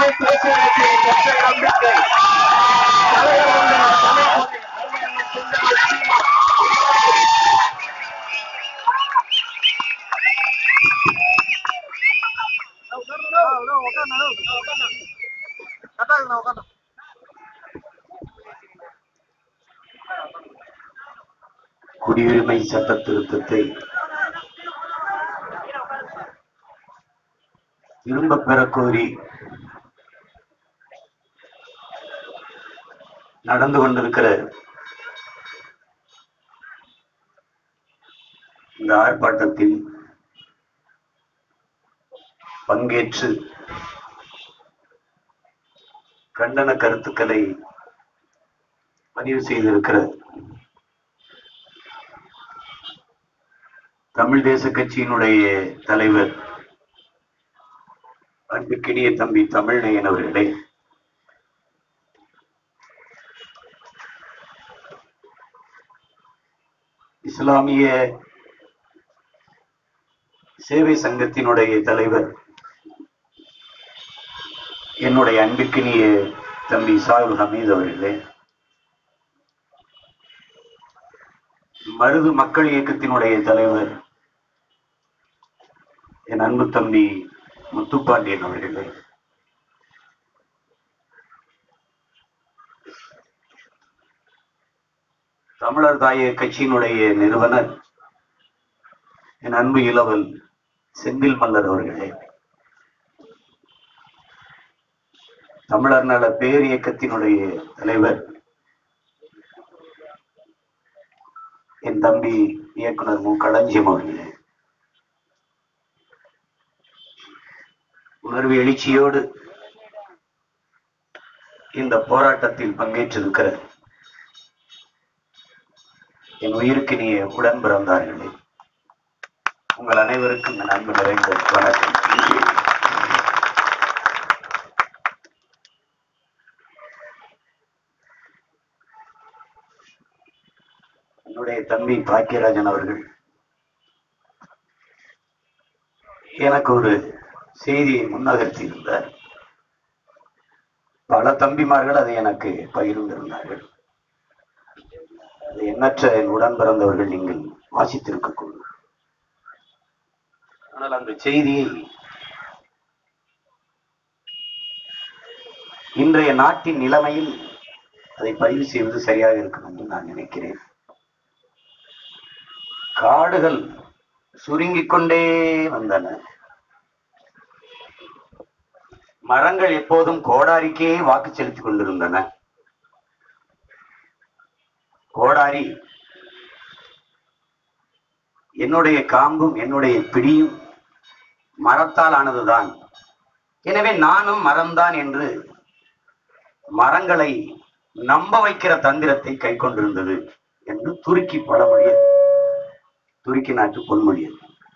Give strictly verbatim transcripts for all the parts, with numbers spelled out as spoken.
தமிழ் தேசியத்தை பெற்ற நம்பிக்கை குடியுரிமை சட்ட திருத்தத்தை திரும்ப பெற கோரி நடந்து கொண்டிருக்கிற இந்த ஆர்ப்பாட்டத்தில் பங்கேற்று கண்டன கருத்துக்களை பதிவு செய்திருக்கிற தமிழ் தேச கட்சியினுடைய தலைவர் அன்புக்கினிய தம்பி தமிழ்நயன் அவர்களே, இஸ்லாமிய சேவை சங்கத்தினுடைய தலைவர் என்னுடைய அன்புக்கினிய தம்பி சாகுல் ஹமீத் அவர்களே, மருது மக்கள் இயக்கத்தினுடைய தலைவர் என் அன்பு தம்பி முத்துப்பாண்டியன் அவர்களே, தமிழர் தாய கட்சியினுடைய நிறுவனர் என் அன்பு இளவல் செந்தில் மல்லர் அவர்களே, தமிழர் நல பேர் இயக்கத்தினுடைய தலைவர் என் தம்பி இயக்குனர் மு களஞ்சியம் அவர்களே, உணர்வு எழுச்சியோடு இந்த போராட்டத்தில் பங்கேற்றிருக்கிற என் உயிருக்கினிய உடன் பிறந்தார்களே, உங்கள் அனைவருக்கும் என் அன்பு நிறைந்த வணக்கம். என்னுடைய தம்பி பாக்கியராஜன் அவர்கள் எனக்கு ஒரு செய்தியை முன்னகர்த்தி இருந்தார். பல தம்பிமார்கள் அதை எனக்கு பகிர்ந்திருந்தார்கள். எண்ணற்ற என் உடன் பிறந்தவர்கள் நீங்கள் வாசித்திருக்கக்கூடும். ஆனால் அந்த செய்தியை இன்றைய நாட்டின் நிலைமையில் அதை பதிவு செய்வது சரியாக இருக்கும் என்று நான் நினைக்கிறேன். காடுகள் சுருங்கிக் கொண்டே வந்தன. மரங்கள் எப்போதும் கோடாரிக்கே வாக்கு செலுத்திக் கொண்டிருந்தன. கோடாரி என்னுடைய காம்பும் என்னுடைய பிடியும் மரத்தால் ஆனதுதான், எனவே நானும் மரம்தான் என்று மரங்களை நம்ப வைக்கிற தந்திரத்தை கை கொண்டிருந்தது என்று துருக்கி பழமொழிய துருக்கி நாட்டு பொன்மொழியது.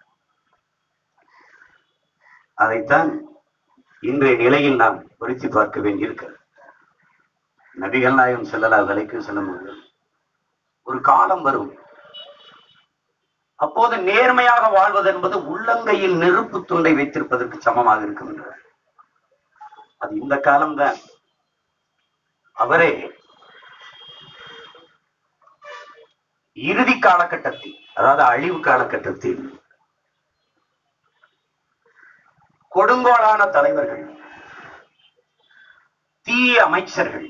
அதைத்தான் இன்றைய நிலையில் நாம் பொருத்தி பார்க்க வேண்டியிருக்கிறது. நபிகள் நாயகம் ஸல்லல்லாஹு அலைஹி வஸல்லம் ஒரு காலம் வரும், அப்போது நேர்மையாக வாழ்வது என்பது உள்ளங்கையில் நெருப்பு துண்டை வைத்திருப்பதற்கு சமமாக இருக்கும் என்றார். அது இந்த காலம்தான். அவரே இறுதி காலகட்டத்தில், அதாவது அழிவு காலகட்டத்தில் கொடுங்கோலான தலைவர்கள், தீய அமைச்சர்கள்,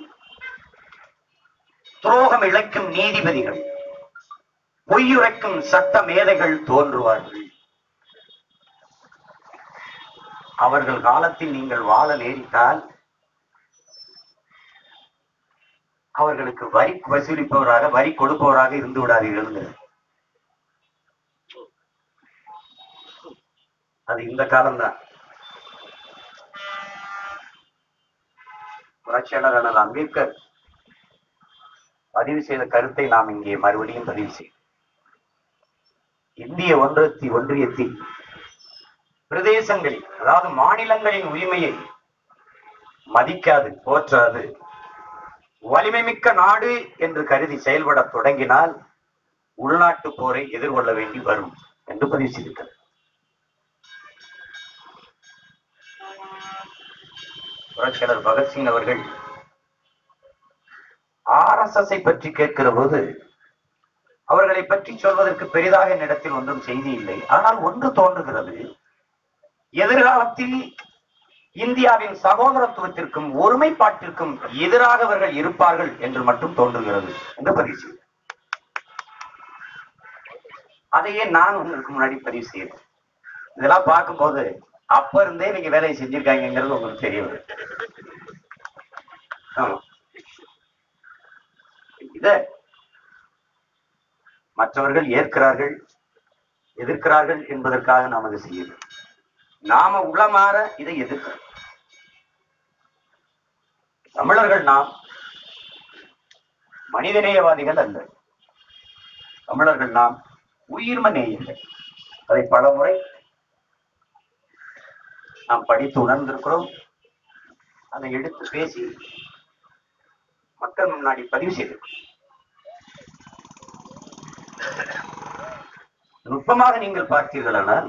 துரோகம் இழைக்கும் நீதிபதிகள், பொய்யுரைக்கும் சட்ட மேதைகள் தோன்றுவார்கள். அவர்கள் காலத்தில் நீங்கள் வாழ நேரிட்டால் அவர்களுக்கு வரி வசூலிப்பவராக, வரி கொடுப்பவராக இருந்து விடாதீர்கள். அது இந்த காலம்தான். புரட்சியாளர் அண்ணல் அம்பேத்கர் பதிவு செய்த கருத்தை நாம் இங்கே மறுபடியும் பதிவு செய்யும். இந்திய ஒன்றத்தி ஒன்றியத்தில் பிரதேசங்களில், அதாவது மாநிலங்களின் உரிமையை மதிக்காது, போற்றாது, வலிமை மிக்க நாடு என்று கருதி செயல்பட தொடங்கினால் உள்நாட்டு போரை எதிர்கொள்ள வேண்டி வரும் என்று பதிவு செய்திருக்கிறது. புரட்சியாளர் பகத்சிங் அவர்கள் ஆர் எஸ் எஸ் பற்றி கேட்கிற போது அவர்களை பற்றி சொல்வதற்கு பெரிதாக என்னிடத்தில் ஒன்றும் செய்தி இல்லை. ஆனால் ஒன்று தோன்றுகிறது, எதிர்காலத்தில் இந்தியாவின் சகோதரத்துவத்திற்கும் ஒருமைப்பாட்டிற்கும் எதிராக அவர்கள் இருப்பார்கள் என்று மட்டும் தோன்றுகிறது என்று பதிவு செய்ய. அதையே நான் உங்களுக்கு முன்னாடி பதிவு செய்யறேன். இதெல்லாம் பார்க்கும்போது அப்ப இருந்தே நீங்க வேலையை செஞ்சிருக்காங்கிறது உங்களுக்கு தெரிய வரும். இத மற்றவர்கள் ஏற்கிறார்கள் எதிர்க்கிறார்கள் என்பதற்காக நாம் அதை செய்யணும். நாம உளமாற இதை எதிர்க்கிறோம். தமிழர்கள் நாம் மனிதநேயவாதிகள் அல்ல. தமிழர்கள் நாம் உயிர்ம நேயர்கள். அதை பல முறை நாம் படித்து உணர்ந்திருக்கிறோம். அதை எடுத்து பேசி மக்கள் முன்னாடி பதிவு செய்திருக்கிறோம். நுட்பமாக நீங்கள் பார்த்தீர்களானால்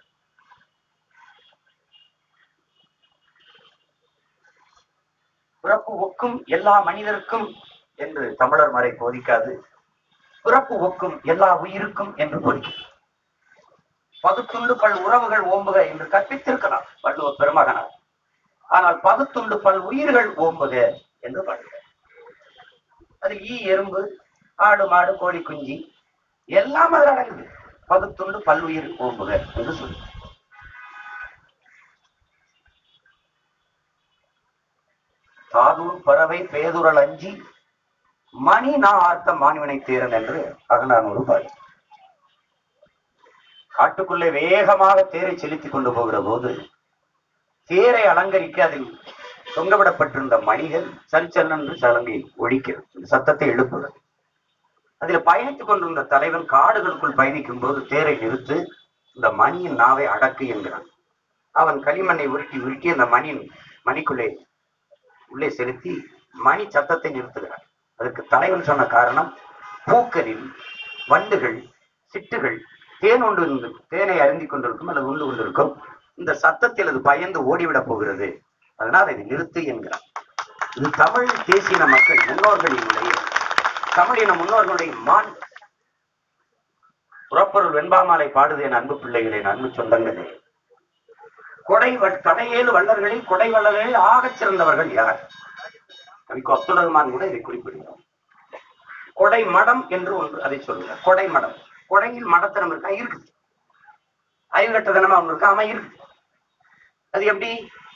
பிறப்பு ஒக்கும் எல்லா மனிதருக்கும் என்று தமிழர் மறை போதிக்காது, பிறப்பு ஒக்கும் எல்லா உயிருக்கும் என்று போதிக்கிறது. பகுத்துண்டு பல் உறவுகள் ஓம்புக என்று கற்பித்திருக்கலாம் வள்ளுவ பெருமகனார். ஆனால் பகுத்துண்டு பல் உயிர்கள் ஓம்புக என்று பாடுகிறார். அது ஈ எறும்பு ஆடு மாடு கோழி குஞ்சு எல்லாம் அதில் அடங்குது. பகுத்துண்டு பல்லுயிர் ஓம்புக என்று சொல்லு. சாதூர் பறவை பேதுரல் அஞ்சி மணி நான் ஆர்த்த மாணவனை தேரன் என்று அகநானூறு பாடு. காட்டுக்குள்ளே வேகமாக தேரை செலுத்திக் கொண்டு போகிற போது தேரை அலங்கரிக்க அதில் தொங்கவிடப்பட்டிருந்த மணிகள் சல்சல் என்று சலங்கை ஒழிக்கிறது, சத்தத்தை எழுப்புகிறது. அதில் பயணித்துக் கொண்டிருந்த தலைவன் காடுகளுக்குள் பயணிக்கும் போது தேரை நிறுத்து, இந்த மணியின் நாவை அடக்கு என்கிறான். அவன் களிமண்ணை உருட்டி உருட்டி அந்த மணியின் மணிக்குள்ளே உள்ளே செலுத்தி மணி சத்தத்தை நிறுத்துகிறான். அதற்கு தலைவன் சொன்ன காரணம், பூக்களில் வண்டுகள் சிட்டுகள் தேன் உண்டு தேனை அருந்தி கொண்டிருக்கும் அல்லது உண்டு கொண்டிருக்கும், இந்த சத்தத்தில் அது பயந்து ஓடிவிடப் போகிறது, அதனால் அதை நிறுத்து என்கிறான். இது தமிழ் தேசிய மக்கள் முன்னோர்களினுடைய தமிழின முன்னோர்களுடைய மான். புறப்பொருள் வெண்பாமாலை பாடுது என் அன்பு பிள்ளைகளே, அன்பு சொந்தங்களே. கொடை கடையேழு வள்ளர்களில் கொடை வள்ளர்களில் ஆகச் சிறந்தவர்கள் யார்? கவிக்கு அப்துல் ரஹ்மான் கூட இதை குறிப்பிடுகிறார். கொடை மடம் என்று ஒன்று அதை சொல்லுங்க. கொடை மடம், கொடையில் மடத்தனம் இருக்கா? இருக்குது. அறிவு கட்டதனமா ஒன்று இருக்கா? ஆமா இருக்கு. அது எப்படி?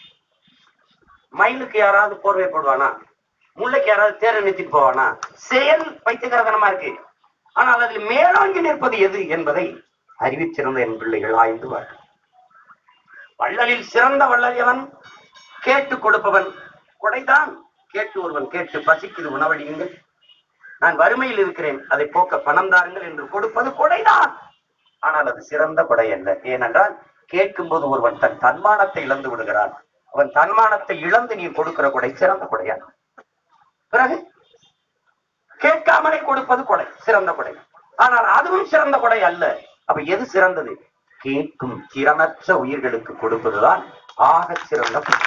மயிலுக்கு யாராவது போர்வை போடுவானா? முல்லைக்கு யாராவது தேரை நிறுத்திட்டு போவானா? செயல் பைத்தியக்காரத்தனமா இருக்கு. ஆனால் அதில் மேலோங்கி நிற்பது எது என்பதை அறிவிச்சிருந்த என் பிள்ளைகள் ஆய்ந்துவார்கள். வள்ளலில் சிறந்த வள்ளல் எவன்? கேட்டு கொடுப்பவன். கொடைதான். கேட்டு ஒருவன் கேட்டு பசிக்குது உணவளியுங்கள், நான் வறுமையில் இருக்கிறேன் அதை போக்க பணம் தாருங்கள் என்று கொடுப்பது கொடைதான். ஆனால் அது சிறந்த கொடை அல்ல. ஏனென்றால் கேட்கும் போது ஒருவன் தன் தன்மானத்தை இழந்து விடுகிறான். அவன் தன்மானத்தை இழந்து நீ கொடுக்கிற கொடை சிறந்த கொடையா? பிறகு கேட்காமலே கொடுப்பது கொடை, சிறந்த கொடை. ஆனால் அதுவும் சிறந்த கொடை அல்ல. அப்ப எது சிறந்தது? கேட்கும் திறனற்ற உயிர்களுக்கு கொடுப்பதுதான் ஆக சிறந்த கொடை.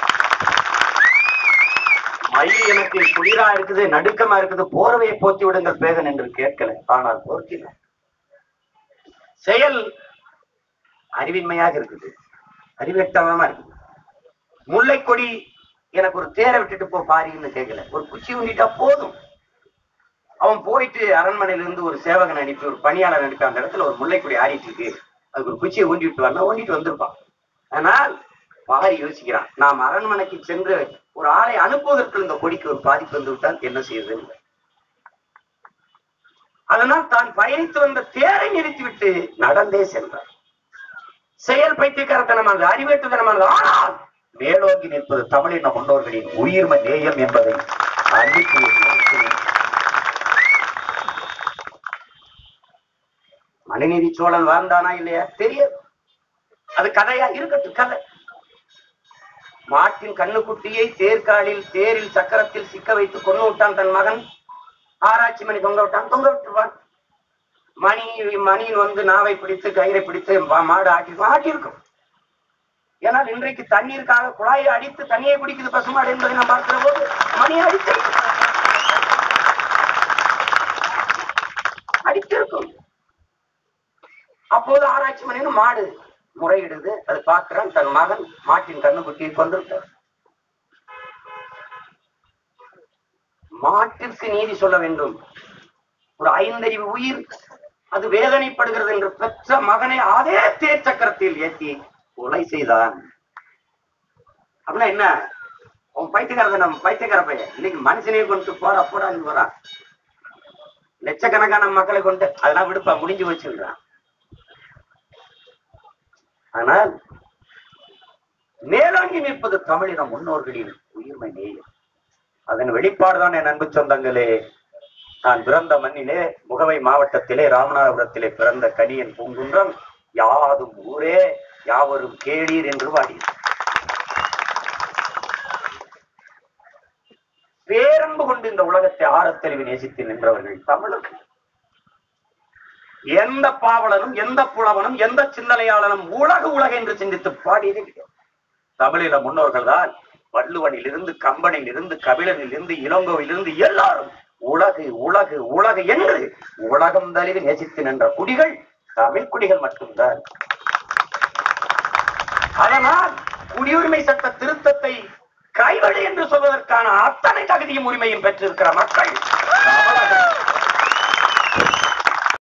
மயில் எனக்கு குளிரா இருக்குது, நடுக்கமா இருக்குது, போர்வையை போத்தி விடுங்கள் பேகன் என்று கேட்கல, ஆனால் போர்த்தின. செயல் அறிவின்மையாக இருக்குது, அறிவெட்டமா இருக்குது. முல்லை கொடி எனக்கு ஒரு தேரை விட்டுட்டு போ பாரின்னு கேட்கல, ஒரு குச்சி ஊண்டிட்டா போதும். அவன் போயிட்டு அரண்மனையில இருந்து ஒரு சேவகன் அனுப்பி ஒரு பணியாளர் அனுப்பி அந்த இடத்துல ஒரு முல்லைக்கொடி ஆடிட்டு இருக்கு, அதுக்கு ஒரு குச்சியை ஊண்டி விட்டு வரணும், ஊண்டிட்டு வந்திருப்பான். ஆனால் பாரி யோசிக்கிறான், நாம் அரண்மனைக்கு சென்று ஒரு ஆளை அனுப்புவதற்கு இந்த கொடிக்கு ஒரு பாதிப்பு வந்து விட்டால் என்ன செய்யுது? அதனால் தான் பயணித்து வந்த தேரை நிறுத்திவிட்டு நடந்தே சென்றார். செயல் பைத்தியக்காரத்தனமானது, அறிவேற்றுத்தனமானது. ஆனால் மேலோங்கி நிற்பது தமிழின முன்னோர்களின் உயிர்ம நேயம் என்பதை அறிவித்து மனுநீதி சோழன் வாழ்ந்தானா இல்லையா தெரியாது. அது கதையா இருக்கட்டும். கதை மாட்டின் கண்ணுக்குட்டியை தேர்காலில் தேரில் சக்கரத்தில் சிக்க வைத்து கொண்டு விட்டான் தன் மகன். ஆராய்ச்சி மணி தொங்க விட்டான், தொங்க விட்டுருவான். மணி மணியின் வந்து நாவை பிடித்து கயிறை பிடித்து மாடு ஆட்டி ஆட்டியிருக்கும். ஏனால் இன்றைக்கு தண்ணீருக்காக குழாயை அடித்து தண்ணியை குடிக்குது பசுமாடு என்பதை நாம் பார்க்கிற போது மணி அடித்து அடித்திருக்கும். அப்போது ஆராய்ச்சி மணின்னு மாடு முறையிடுது. அது பார்க்கிறான், தன் மகன் மாட்டின் கண்ணு குட்டியை கொண்டிருக்கார். மாட்டிற்கு நீதி சொல்ல வேண்டும். ஒரு ஐந்தறிவு உயிர் அது வேதனைப்படுகிறது என்று பெற்ற மகனை அதே தேர் சக்கரத்தில் ஏற்றி கொலை செய்தான். அப்படின்னா என்ன? உன் பைத்தியக்காரத நம்ம பைத்தியக்கார பையன் இன்னைக்கு மனுஷனையே கொண்டு போற போறான்னு போறான். லட்சக்கணக்கான மக்களை கொண்டு அதெல்லாம் விடுப்பா முடிஞ்சு வச்சுன்றான். ஆனால் மேலோங்கி நிற்பது தமிழின முன்னோர்களின் உயிர்மை நேயம். அதன் வெளிப்பாடுதான் என் அன்பு சொந்தங்களே. நான் பிறந்த மண்ணிலே முகவை மாவட்டத்திலே ராமநாதபுரத்திலே பிறந்த கனியன் பூங்குன்றம் யாதும் ஊரே யாவரும் கேளீர் என்று வாடி பேரன்பு கொண்டு இந்த உலகத்தை ஆரத்தெளிவு நேசித்து நின்றவர்கள் தமிழர்கள். எந்த பாவலனும் எந்த புலவனும் எந்த சிந்தனையாளனும் உலக உலக என்று சிந்தித்து பாடியது தமிழில முன்னோர்கள் தான். வள்ளுவனில் இருந்து கம்பனில் இருந்து கபிலனில் இருந்து இளங்கோவில் இருந்து எல்லாரும் உலகு உலகு உலகு என்று உலகம் தழுவி நேசித்து நின்ற குடிகள் தமிழ் குடிகள் மட்டும்தான். அதனால் குடியுரிமை சட்ட திருத்தத்தை கைவழி என்று சொல்வதற்கான அத்தனை தகுதியும் உரிமையும் பெற்றிருக்கிற மக்கள்